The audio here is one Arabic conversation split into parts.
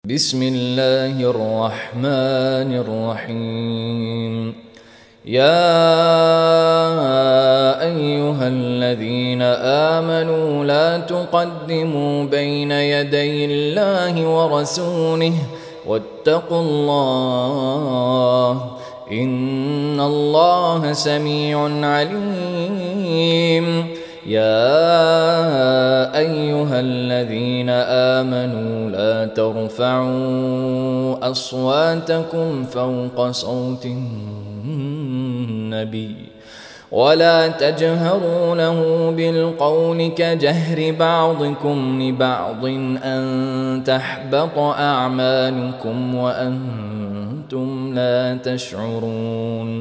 بسم الله الرحمن الرحيم. يا أيها الذين آمنوا لا تقدموا بين يدي الله ورسوله واتقوا الله إن الله سميع عليم. يا أيها الذين آمنوا لا ترفعوا أصواتكم فوق صوت النبي ولا تجهروا له بالقول كجهر بعضكم لبعض أن تحبط أعمالكم وأنتم لا تشعرون.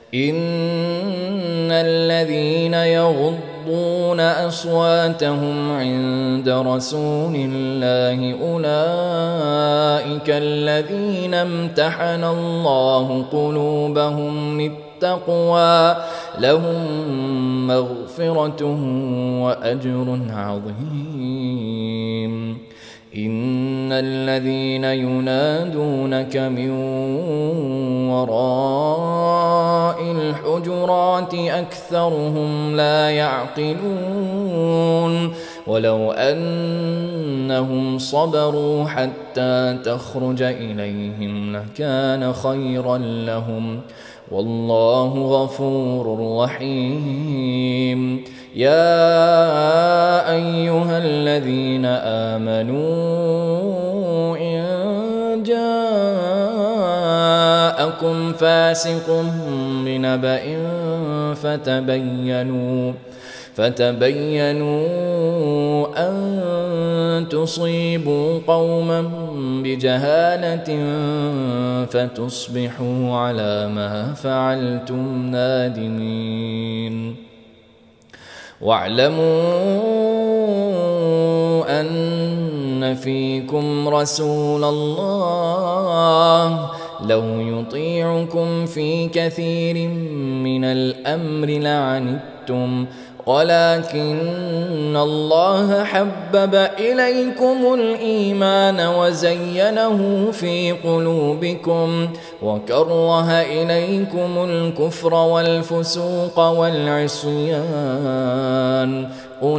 إن الذين يغضون أصواتهم عند رسول الله أولئك الذين امتحن الله قلوبهم للتقوى لهم مغفرة وأجر عظيم. إن الذين ينادونك من وراء الحجرات أكثرهم لا يعقلون. ولو أنهم صبروا حتى تخرج إليهم لكان خيرا لهم والله غفور رحيم. يا أيها الذين آمنوا إن جاءكم فاسق بنبأ فتبينوا أن تصيبوا قوما بجهالة فتصبحوا على ما فعلتم نادمين. واعلموا أن فيكم رسول الله لو يطيعكم في كثير من الأمر لعنتم ولكن الله حبب إليكم الإيمان وزينه في قلوبكم وكره إليكم الكفر والفسوق والعصيان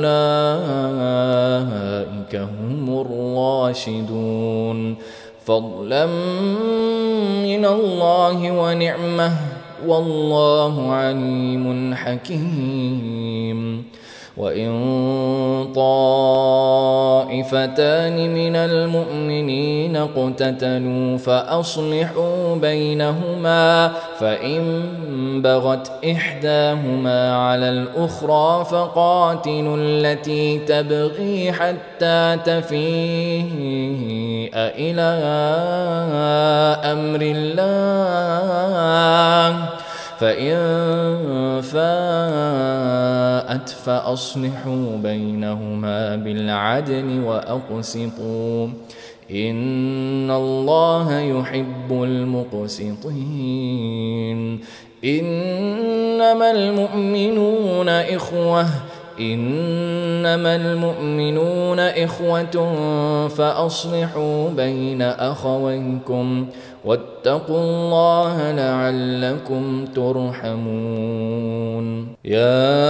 أولئك هم الراشدون فضلا من الله ونعمه والله عليم حكيم. وإن طائفتان من المؤمنين اقتتلوا فأصلحوا بينهما فإن بغت إحداهما على الأخرى فقاتلوا التي تبغي حتى تفيء إلى أمر الله فإن فاءت فأصلحوا بينهما بالعدل وأقسطوا إن الله يحب المقسطين. إنما المؤمنون إخوة فأصلحوا بين أخويكم واتقوا الله لعلكم ترحمون. يا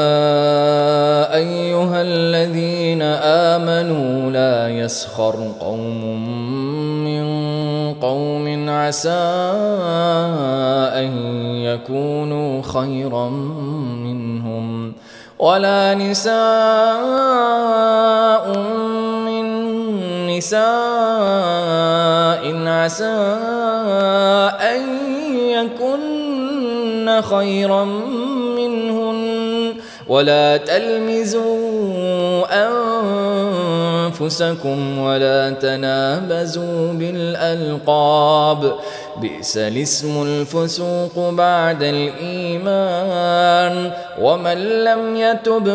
أيها الذين آمنوا لا يسخر قوم من قوم عسى أن يكونوا خيرا منهم ولا نساء من نساء عسى أن يكن خيرا منهن ولا تلمزوا أنفسكم ولا تنابزوا بالألقاب بئس الاسم الفسوق بعد الإيمان ومن لم يتب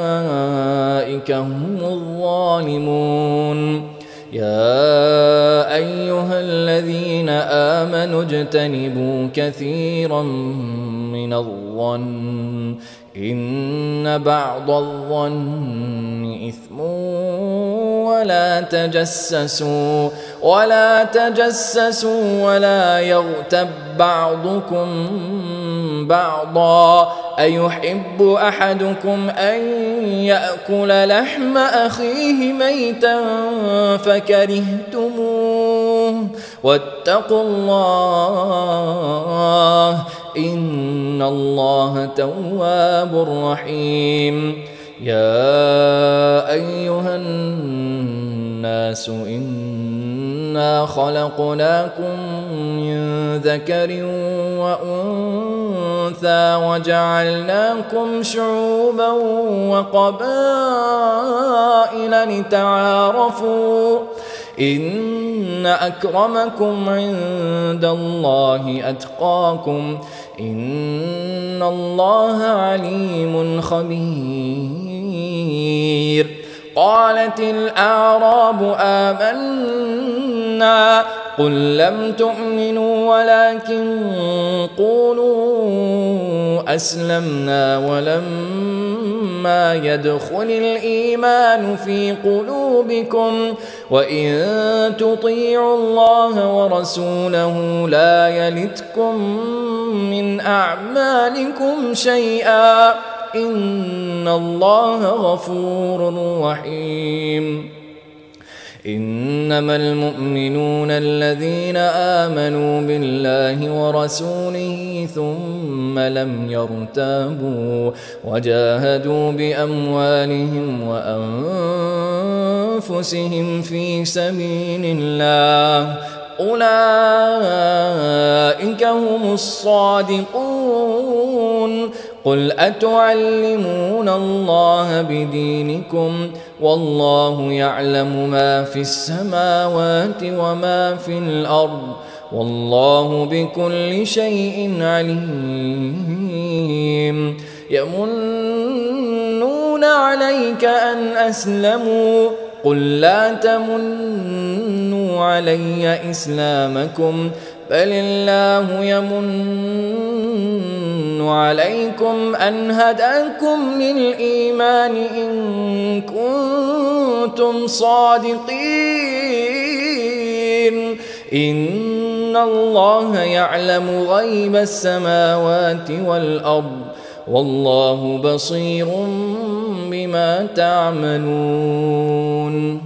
فأولئك هم الظالمون. يا أيها الذين آمنوا اجتنبوا كثيرا من الظن إن بعض الظن إثم ولا تجسسوا ولا يغتب بعضكم بعضا أيحب أحدكم أن يأكل لحم أخيه ميتا فكرهتموه واتقوا الله إن الله تواب رحيم يا أيها الناس إنا خلقناكم من ذكر وأنثى وجعلناكم شعوبا وقبائل لتعارفوا إن أكرمكم عند الله أتقاكم إن الله عليم خبير قالت الأعراب آمنا قل لم تؤمنوا ولكن قولوا أسلمنا ولما يدخل الإيمان في قلوبكم وإن تطيعوا الله ورسوله لا يلتكم من أعمالكم شيئا إن الله غفور رحيم إنما المؤمنون الذين آمنوا بالله ورسوله ثم لم يرتابوا وجاهدوا بأموالهم وأنفسهم في سبيل الله أولئك هم الصادقون قل أتعلمون الله بدينكم والله يعلم ما في السماوات وما في الأرض والله بكل شيء عليم يمنون عليك أن أسلموا قل لا تمنوا علي إسلامكم بل الله يمن عليكم أن هداكم للإيمان إن كنتم صادقين إن الله يعلم غيب السماوات والأرض والله بصير بما تعملون.